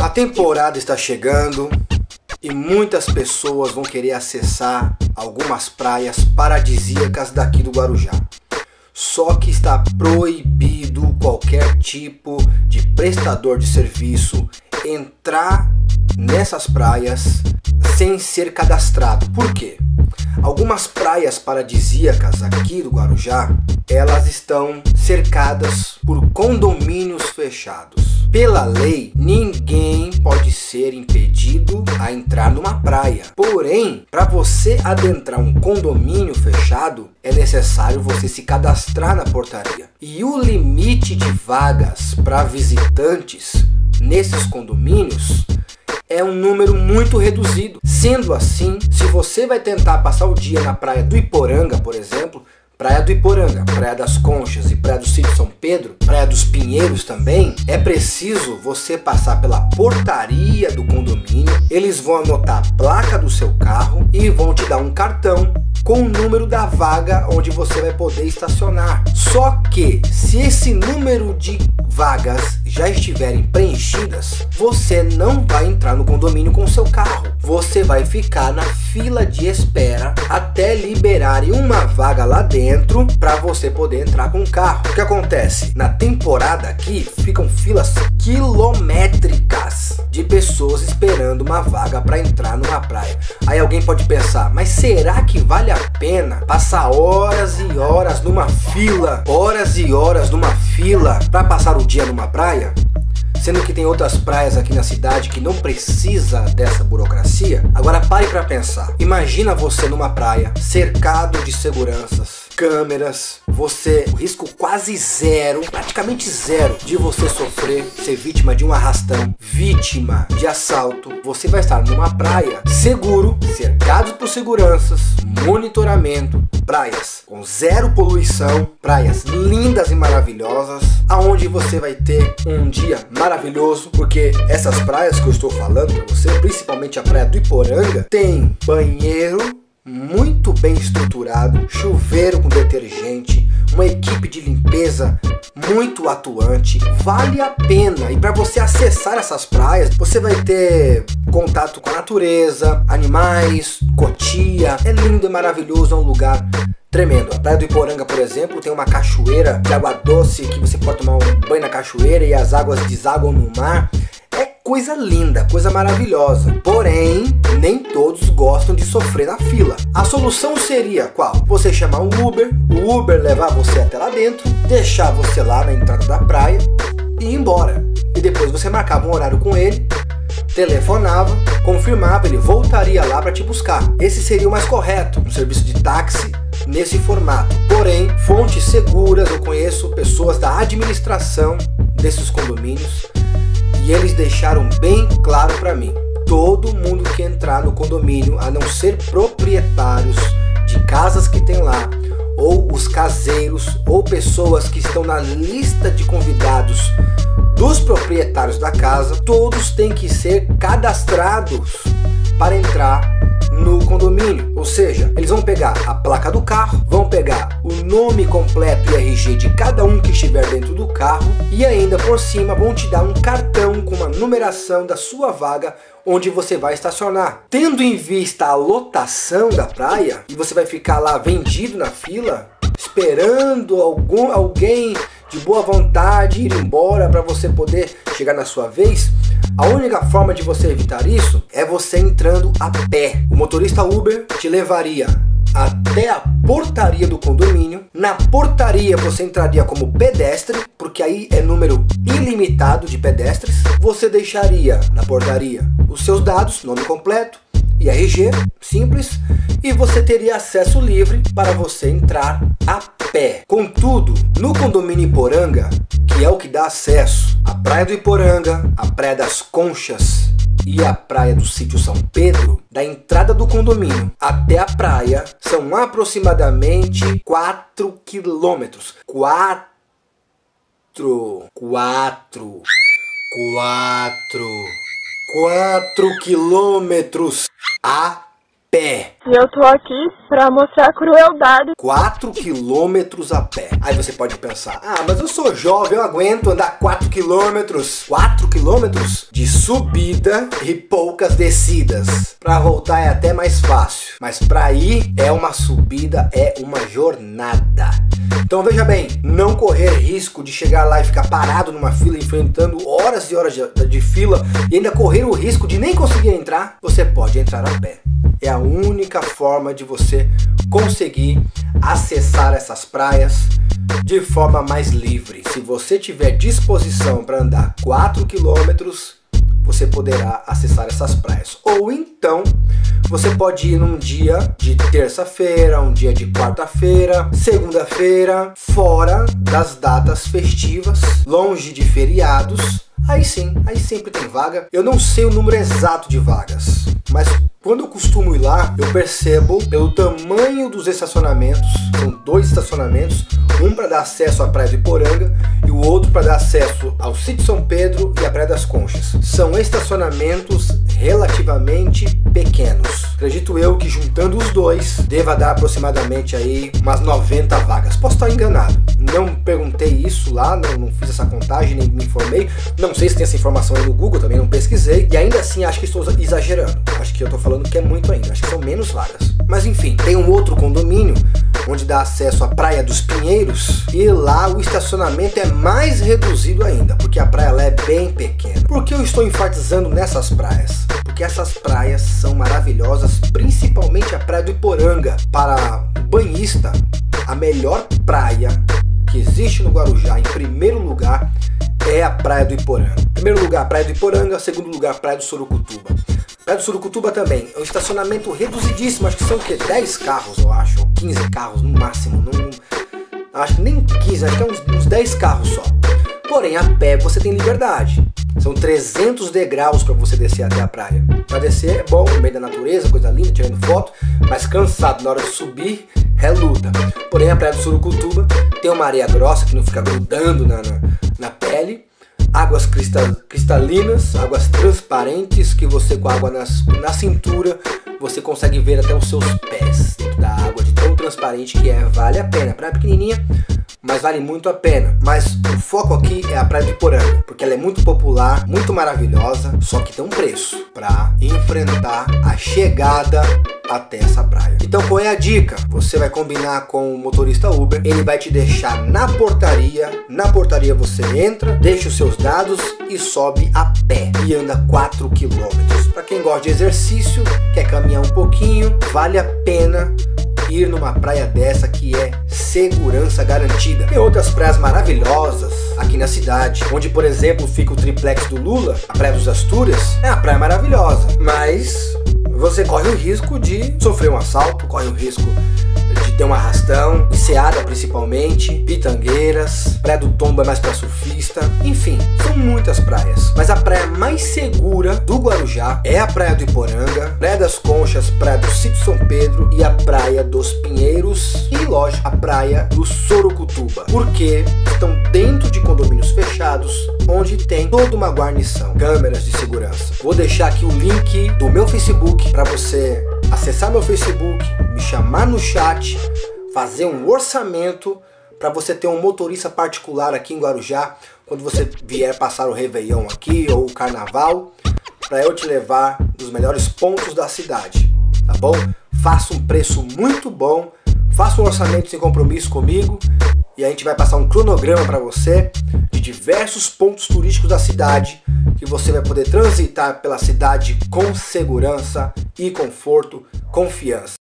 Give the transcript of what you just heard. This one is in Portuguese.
A temporada está chegando e muitas pessoas vão querer acessar algumas praias paradisíacas daqui do Guarujá. Só que está proibido qualquer tipo de prestador de serviço entrar nessas praias sem ser cadastrado. Por quê? Algumas praias paradisíacas aqui do Guarujá, elas estão cercadas por condomínios fechados. Pela lei, ninguém pode ser impedido a entrar numa praia. Porém, para você adentrar um condomínio fechado, é necessário você se cadastrar na portaria. E o limite de vagas para visitantes nesses condomínios é um número muito reduzido. Sendo assim, se você vai tentar passar o dia na praia do Iporanga, por exemplo, Praia do Iporanga, Praia das Conchas e Praia do Sítio São Pedro, Praia dos Pinheiros também, é preciso você passar pela portaria do condomínio. Eles vão anotar a placa do seu carro e vão te dar um cartão com o número da vaga onde você vai poder estacionar. Só que se esse número de vagas já estiverem preenchidas, você não vai entrar no condomínio com o seu carro. Você vai ficar na fila de espera até liberarem uma vaga lá dentro para você poder entrar com o carro. O que acontece? Na temporada aqui ficam filas quilométricas de pessoas esperando uma vaga para entrar numa praia. Aí alguém pode pensar, mas será que vale a pena passar horas e horas numa fila, para passar o dia numa praia? Sendo que tem outras praias aqui na cidade que não precisa dessa burocracia. Agora pare para pensar. Imagina você numa praia, cercado de seguranças, câmeras, o risco quase zero, praticamente zero, de você sofrer, ser vítima de um arrastão, vítima de assalto. Você vai estar numa praia seguro, cercado por seguranças, monitoramento, praias com zero poluição, praias lindas e maravilhosas, aonde você vai ter um dia maravilhoso, porque essas praias que eu estou falando para você, principalmente a Praia do Iporanga, tem banheiro muito bem estruturado, chuveiro com detergente, uma equipe de limpeza muito atuante. Vale a pena. E para você acessar essas praias, você vai ter contato com a natureza, animais, cotia. É lindo e maravilhoso, é um lugar tremendo. A Praia do Iporanga, por exemplo, tem uma cachoeira de água doce que você pode tomar um banho na cachoeira e as águas desaguam no mar. É coisa linda, coisa maravilhosa. Porém, nem todos gostam de sofrer na fila. A solução seria qual? Você chamar um Uber, o Uber levar você até lá dentro, deixar você lá na entrada da praia e ir embora. E depois você marcava um horário com ele, telefonava, confirmava, ele voltaria lá para te buscar. Esse seria o mais correto, um serviço de táxi nesse formato. Porém, fontes seguras, eu conheço pessoas da administração desses condomínios e eles deixaram bem claro para mim: todo mundo que entrar no condomínio, a não ser proprietários de casas que tem lá, ou os caseiros, ou pessoas que estão na lista de convidados dos proprietários da casa, todos têm que ser cadastrados para entrar no condomínio. Ou seja, eles vão pegar a placa do carro, vão pegar o nome completo e RG de cada um que estiver dentro do carro e ainda por cima vão te dar um cartão com uma numeração da sua vaga onde você vai estacionar. Tendo em vista a lotação da praia, e você vai ficar lá vendido na fila, esperando alguém de boa vontade ir embora para você poder chegar na sua vez, a única forma de você evitar isso é você entrando a pé. O motorista Uber te levaria até a portaria do condomínio. Na portaria você entraria como pedestre, porque aí é número ilimitado de pedestres. Você deixaria na portaria os seus dados, nome completo e RG, simples, e você teria acesso livre para você entrar a pé. Contudo, no condomínio Iporanga, que é o que dá acesso à Praia do Iporanga, a Praia das Conchas e a Praia do Sítio São Pedro, da entrada do condomínio até a praia são aproximadamente 4 quilômetros. 4 quilômetros a pé. E eu tô aqui pra mostrar a crueldade. 4 quilômetros a pé. Aí você pode pensar, mas eu sou jovem, eu aguento andar 4 quilômetros. 4 quilômetros de subida e poucas descidas. Pra voltar é até mais fácil, mas pra ir é uma subida, é uma jornada. Então veja bem, não correr risco de chegar lá e ficar parado numa fila, enfrentando horas e horas de fila e ainda correr o risco de nem conseguir entrar. Você pode entrar a pé. É a única forma de você conseguir acessar essas praias de forma mais livre. Se você tiver disposição para andar 4 quilômetros, você poderá acessar essas praias. Ou então, você pode ir num dia de terça-feira, um dia de quarta-feira, segunda-feira, fora das datas festivas, longe de feriados. Aí sim, aí sempre tem vaga. Eu não sei o número exato de vagas, mas quando eu costumo ir lá, eu percebo pelo tamanho dos estacionamentos. São 2 estacionamentos, um para dar acesso à Praia do Iporanga e o outro para dar acesso ao Sítio São Pedro e à Praia das Conchas. São estacionamentos relativamente pequenos. Acredito eu que juntando os dois, deva dar aproximadamente aí umas 90 vagas. Posso estar enganado. Não perguntei isso lá, não fiz essa contagem, nem me informei. Não sei se tem essa informação aí no Google, também não pesquisei. E ainda assim acho que estou exagerando. Acho que eu estou falando que é muito ainda. Acho que são menos vagas. Mas enfim, tem um outro condomínio onde dá acesso à Praia dos Pinheiros. E lá o estacionamento é mais reduzido ainda, porque a praia lá é bem pequena. Por que eu estou enfatizando nessas praias? Porque essas praias são maravilhosas, principalmente a Praia do Iporanga. Para o banhista, a melhor praia que existe no Guarujá, em primeiro lugar, é a Praia do Iporanga. Em primeiro lugar, Praia do Iporanga, segundo lugar, Praia do Surucutuba. Praia do Surucutuba também, é um estacionamento reduzidíssimo, acho que são o quê? 10 carros, eu acho, ou 15 carros no máximo, acho que nem 15, acho que é uns 10 carros só. Porém, a pé você tem liberdade. São 300 degraus para você descer até a praia. Para descer é bom, no meio da natureza, coisa linda, tirando foto, mas cansado na hora de subir é luta. Porém, a Praia do Surucutuba tem uma areia grossa que não fica grudando na pele, águas cristalinas, águas transparentes, que você com a água na cintura, você consegue ver até os seus pés dentro da água, de tão transparente que é. Vale a pena. A praia é pequenininha, mas vale muito a pena. Mas o foco aqui é a Praia do Iporanga, porque ela é muito popular, muito maravilhosa, só que tem um preço para enfrentar a chegada até essa praia. Então qual é a dica? Você vai combinar com o motorista Uber, ele vai te deixar na portaria você entra, deixa os seus dados e sobe a pé e anda 4 quilômetros. Para quem gosta de exercício, quer caminhar um pouquinho, vale a pena ir numa praia dessa que é segurança garantida. Tem outras praias maravilhosas aqui na cidade, onde por exemplo fica o triplex do Lula, a Praia dos Astúrias. É uma praia maravilhosa, mas você corre o risco de sofrer um assalto, corre o risco de ter um arrastão, Enseada principalmente, Pitangueiras, Praia do Tombo é mais pra surfista, enfim, são muitas praias. Mas a praia mais segura do Guarujá é a Praia do Iporanga, Praia das Conchas, Praia do Sítio São Pedro e a Praia dos Pinheiros e, lógico, a Praia do Surucutuba, porque estão dentro de condomínios fechados, onde tem toda uma guarnição, câmeras de segurança. Vou deixar aqui o link do meu Facebook para você acessar meu Facebook, me chamar no chat, fazer um orçamento para você ter um motorista particular aqui em Guarujá quando você vier passar o Réveillon aqui ou o Carnaval, para eu te levar nos melhores pontos da cidade, tá bom? Faça um preço muito bom, faça um orçamento sem compromisso comigo e a gente vai passar um cronograma para você de diversos pontos turísticos da cidade que você vai poder transitar pela cidade com segurança e conforto, confiança.